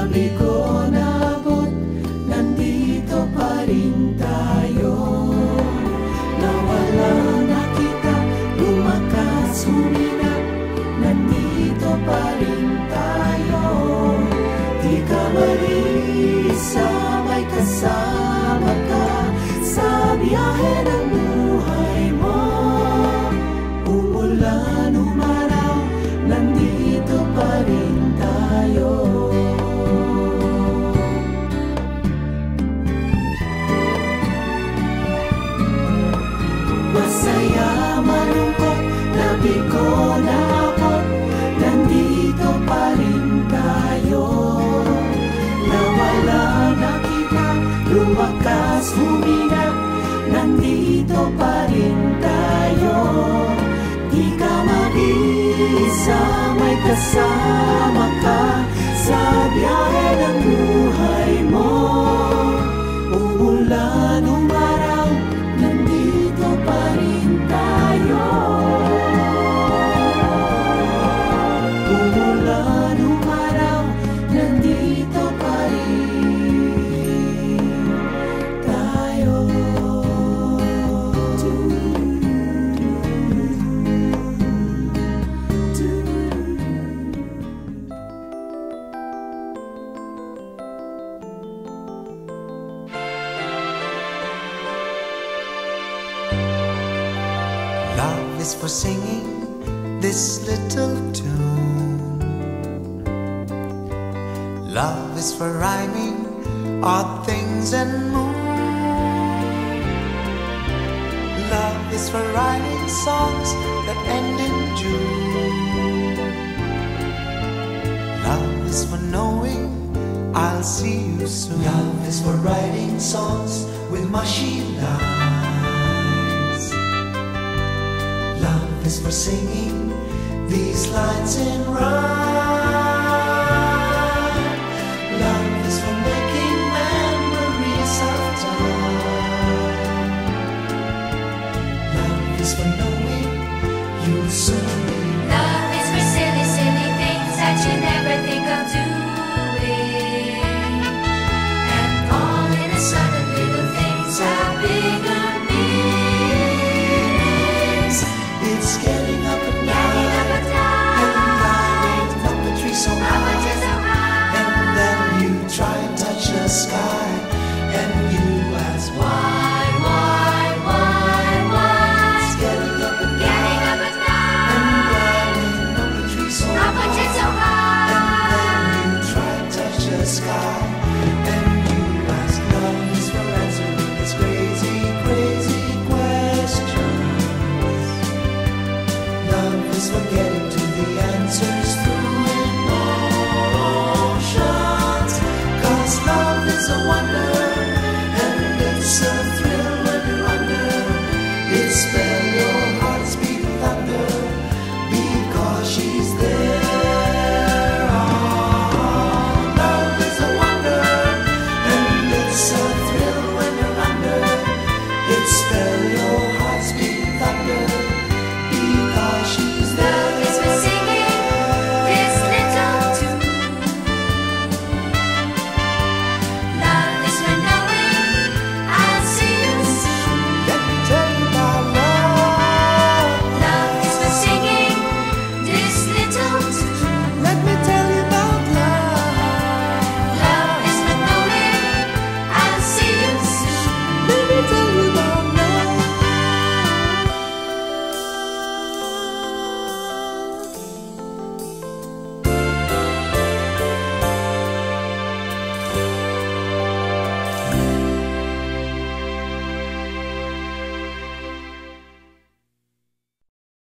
gabi ko naabot, nandito pa rin tayo. Nawala na kita, lumakas, humina, nandito pa rin tayo. Di ka mag-isa, may kasama ka sa biyahe ng buhay mo. Umulan, umaraw, nandito pa rin tayo. Masaya, malungkot, gabi ko naabot, nandito pa rin tayo. Nawala na kita, lumakas, humina, nandito pa rin tayo. Di ka mag-isa, may kasama ka sa biyahe ng buhay mo. Umulan, umaraw, nandito pa rin tayo. Umulan, umaraw, nandito pa rin tayo. Love is for singing this little tune. Love is for rhyming odd things and moon. Love is for writing songs that end in June. Love is for knowing I'll see you soon. Love is for writing songs with mushy lines. Love is for singing these lines in rhyme. Love is for making memories of time. Love is for knowing you'll soon be mine. Love is for silly, silly things that you never think of doing. And all innocent little things have bigger meanings. It's getting up at Getting up night and down, and climbing up the tree so up and high. so high. And then you try and touch the sky, and you ask Why, why? it's getting up at Getting night up and and down, climbing up the tree so up and high. so high. And then you try and touch the sky, and you ask love is for answering these crazy, crazy questions. Love is for getting to the answers